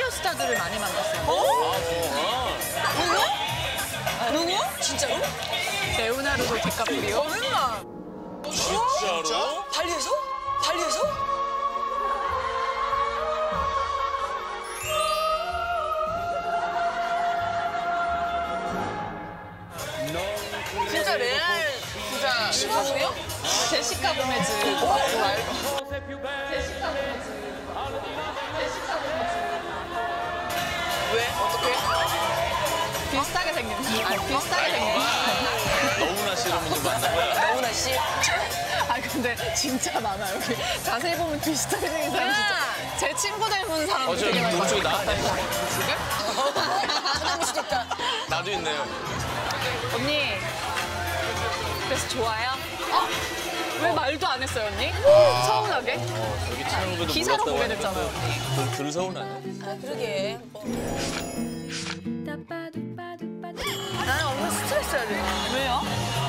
시니어 스타들을 많이 만났어요. 누구? 진짜로? 레오나르도 디카프리오. 얼마? 진짜로? 발리에서? 발리에서? 진짜 레알 부자 친구예요? 제시카 고메즈. 알고. 제시카 고메즈. 왜? 어떻게? 비슷하게 생긴. 아니, 비슷하게 생긴. 너무나 싫은 분이 만난 거야. 너무나 씨. 아 근데 진짜 많아 여기. 자세히 보면 비슷하게 생긴 사람 진짜. 제 친구 닮은 사람 되게 많이 눈 쪽에 봤어요. 나왔다니까. 하나일 수도 있다. 나도 있네요. 언니. 그래서 좋아요? 왜 말도 안 했어요 언니? 서운하게? 여기 친구분도 기사로 보게 됐잖아요. 덜 서운하네. 아, 그러게. 나는 얼마나 스트레스야, 지금. 왜요?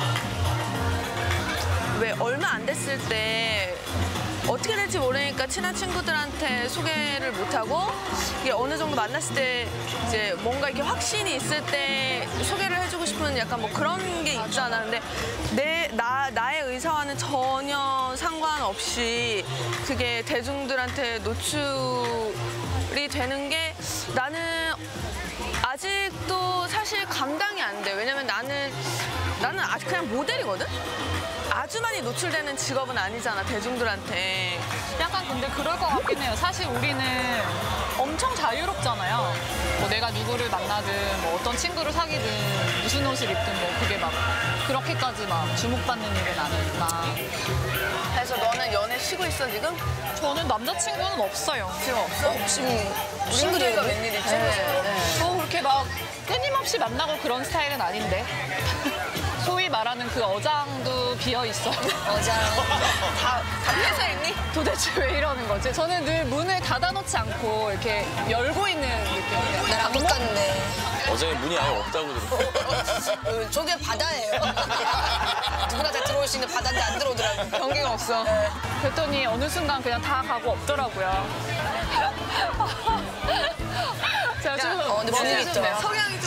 왜 얼마 안 됐을 때 어떻게 될지 모르니까 친한 친구들한테 소개를 못하고 이게 어느 정도 만났을 때 이제 뭔가 이렇게 확신이 있을 때 소개를 해주고 싶은 약간 뭐 그런 게 있잖아. 근데 나의 의사와는 전혀 상관없이 그게 대중들한테 노출이 되는 게 나는 아직도 사실 감당이 안 돼. 왜냐면 나는 아직 그냥 모델이거든? 아주 많이 노출되는 직업은 아니잖아, 대중들한테. 약간 근데 그럴 것 같긴 해요. 사실 우리는 엄청 자유롭잖아요. 뭐 내가 누구를 만나든 뭐 어떤 친구를 사귀든 무슨 옷을 입든 뭐 그게 막 그렇게까지 막 주목받는 일은 아니니까. 그래서 너는 연애 쉬고 있어, 지금? 저는 남자친구는 없어요. 지금 없어? 지금 싱글이가 웬일이지? 저 그렇게 막 끊임없이 만나고 그런 스타일은 아닌데. 소위 말하는 그 어장도 비어 있어요. 어장. 다 뺏어 있니? 도대체 왜 이러는 거지? 저는 늘 문을 닫아놓지 않고 이렇게 열고 있는 느낌이에요. 나랑 똑같네. 어제 문이 아예 없다고 들었어. 저게 바다예요. 누구나 다 들어올 수 있는 바다인데 안 들어오더라고. 경계가 없어. 그랬더니 어느 순간 그냥 다 가고 없더라고요. 제가 좀 근데 분위기 있다. 성향이